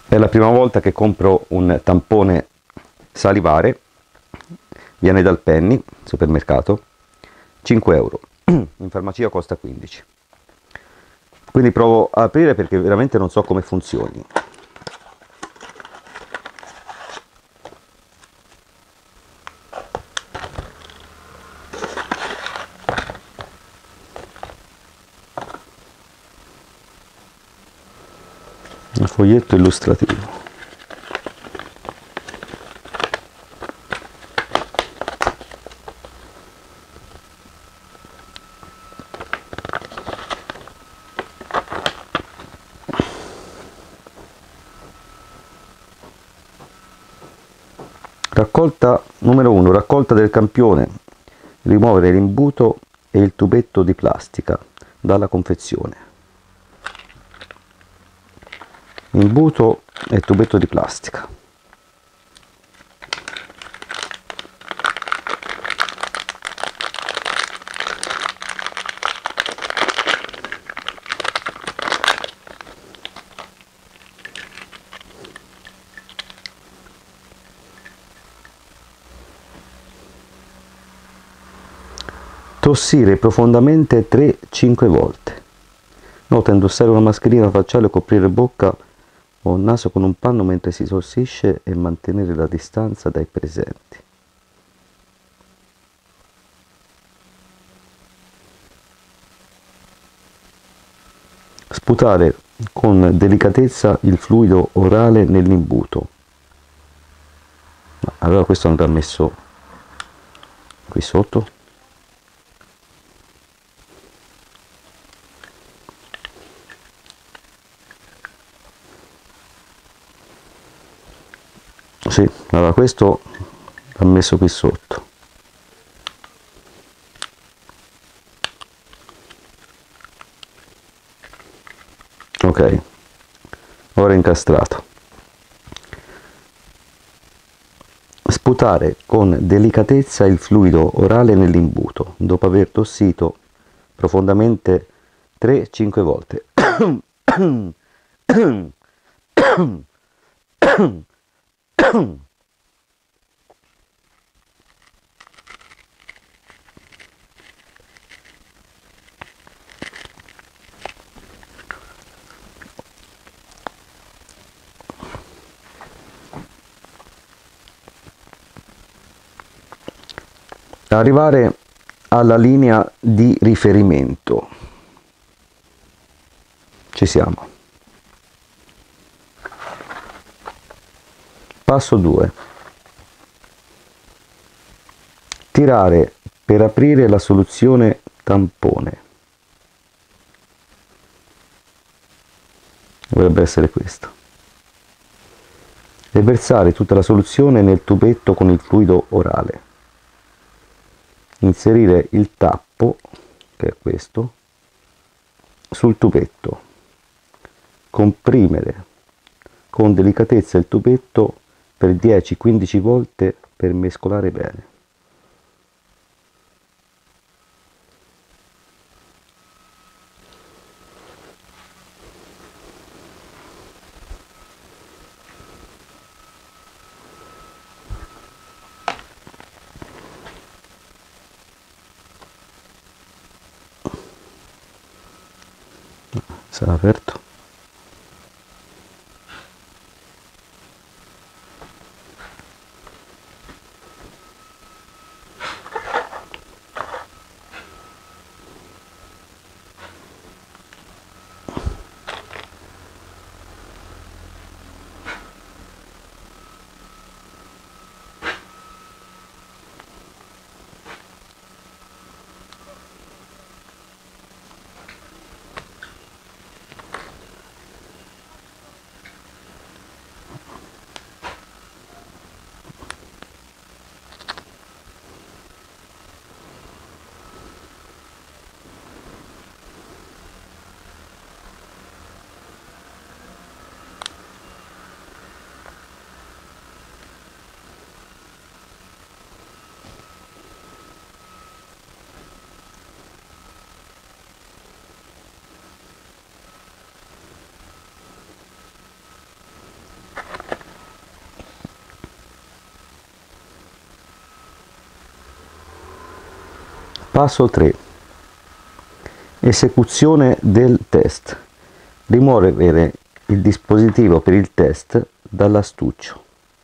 È la prima volta che compro un tampone salivare, viene dal Penny, supermercato, 5 euro, in farmacia costa 15. Quindi provo a aprire perché veramente non so come funzioni. Un foglietto illustrativo. Raccolta numero 1, raccolta del campione, rimuovere l'imbuto e il tubetto di plastica dalla confezione. Imbuto e tubetto di plastica. Tossire profondamente 3-5 volte. Nota: indossare una mascherina facciale o coprire bocca o naso con un panno mentre si tossisce e mantenere la distanza dai presenti. Sputare con delicatezza il fluido orale nell'imbuto. Allora questo andrà messo qui sotto. Sì, allora questo va messo qui sotto. Ok, ora incastrato. Sputare con delicatezza il fluido orale nell'imbuto dopo aver tossito profondamente 3-5 volte. Arrivare alla linea di riferimento. Ci siamo. Passo 2. Tirare per aprire la soluzione tampone. Dovrebbe essere questo. E versare tutta la soluzione nel tubetto con il fluido orale. Inserire il tappo, che è questo, sul tubetto. Comprimere con delicatezza il tubetto per 10-15 volte per mescolare bene. Sarà aperto. Passo 3. Esecuzione del test. Rimuovere il dispositivo per il test dall'astuccio.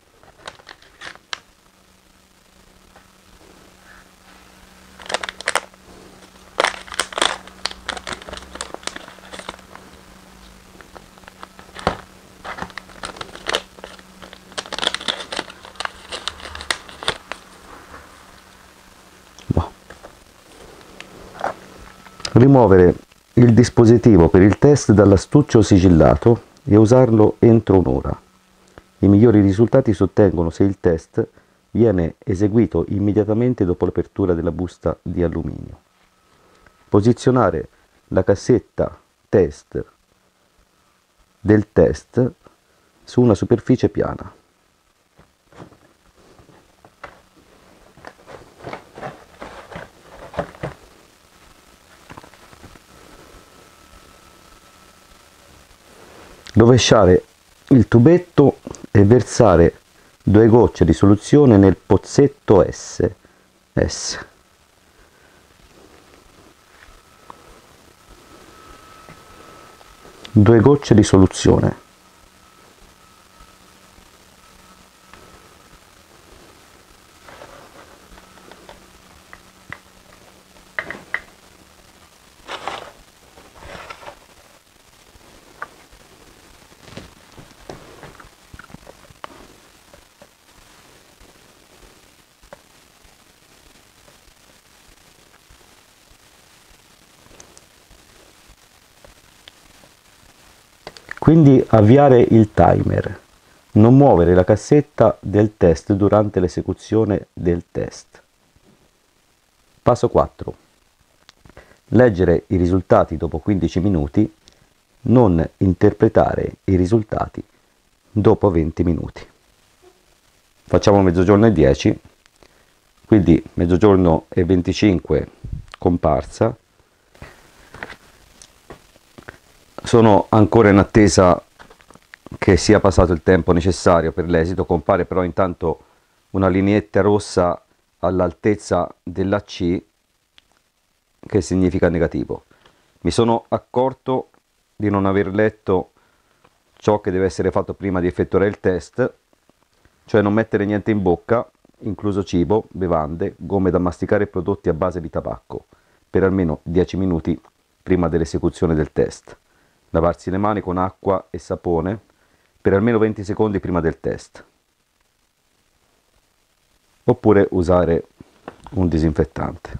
Rimuovere il dispositivo per il test dall'astuccio sigillato e usarlo entro un'ora. I migliori risultati si ottengono se il test viene eseguito immediatamente dopo l'apertura della busta di alluminio. Posizionare la cassetta test del test su una superficie piana. Rovesciare il tubetto e versare 2 gocce di soluzione nel pozzetto S. 2 gocce di soluzione. Quindi avviare il timer, non muovere la cassetta del test durante l'esecuzione del test. Passo 4. Leggere i risultati dopo 15 minuti, non interpretare i risultati dopo 20 minuti. Facciamo mezzogiorno e 10, quindi mezzogiorno e 25 comparsa. Sono ancora in attesa che sia passato il tempo necessario per l'esito, compare però intanto una lineetta rossa all'altezza della C che significa negativo. Mi sono accorto di non aver letto ciò che deve essere fatto prima di effettuare il test, cioè non mettere niente in bocca, incluso cibo, bevande, gomme da masticare e prodotti a base di tabacco, per almeno 10 minuti prima dell'esecuzione del test. Lavarsi le mani con acqua e sapone per almeno 20 secondi prima del test. Oppure usare un disinfettante.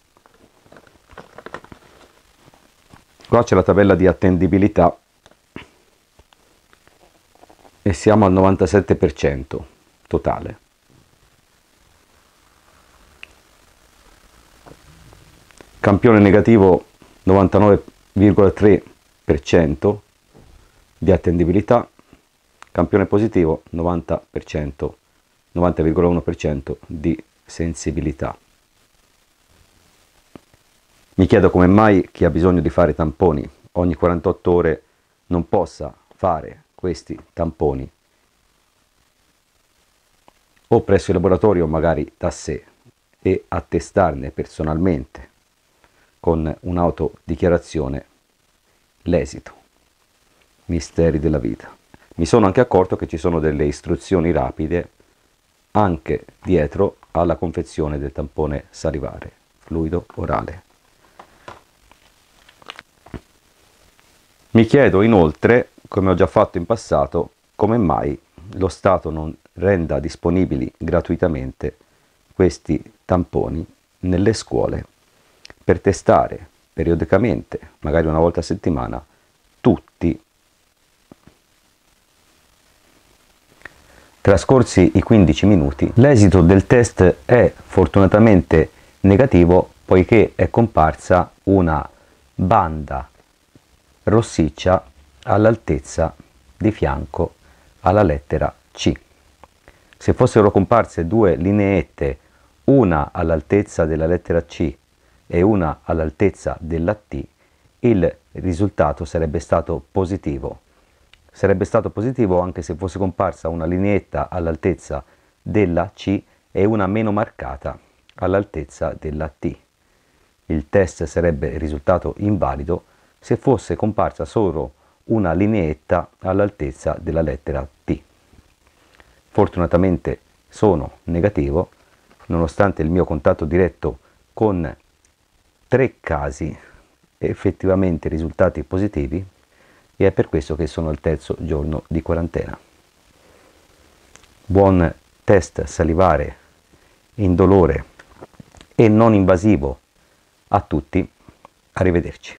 Qua c'è la tabella di attendibilità e siamo al 97% totale. Campione negativo 99,3% di attendibilità, campione positivo 90%, 90,1% di sensibilità. Mi chiedo come mai chi ha bisogno di fare tamponi ogni 48 ore non possa fare questi tamponi o presso il laboratorio, magari da sé, e attestarne personalmente con un'autodichiarazione l'esito. Misteri della vita. Mi sono anche accorto che ci sono delle istruzioni rapide anche dietro alla confezione del tampone salivare fluido orale. Mi chiedo inoltre, come ho già fatto in passato, come mai lo Stato non renda disponibili gratuitamente questi tamponi nelle scuole per testare periodicamente, magari una volta a settimana, tutti. Trascorsi i 15 minuti, l'esito del test è fortunatamente negativo, poiché è comparsa una banda rossiccia all'altezza di fianco alla lettera C. Se fossero comparse 2 lineette, una all'altezza della lettera C e una all'altezza della T, il risultato sarebbe stato positivo. Sarebbe stato positivo anche se fosse comparsa una lineetta all'altezza della C e una meno marcata all'altezza della T. il test sarebbe risultato invalido se fosse comparsa solo una lineetta all'altezza della lettera T. Fortunatamente sono negativo, nonostante il mio contatto diretto con 3 casi effettivamente risultati positivi, e è per questo che sono al terzo giorno di quarantena. Buon test salivare indolore e non invasivo a tutti, arrivederci.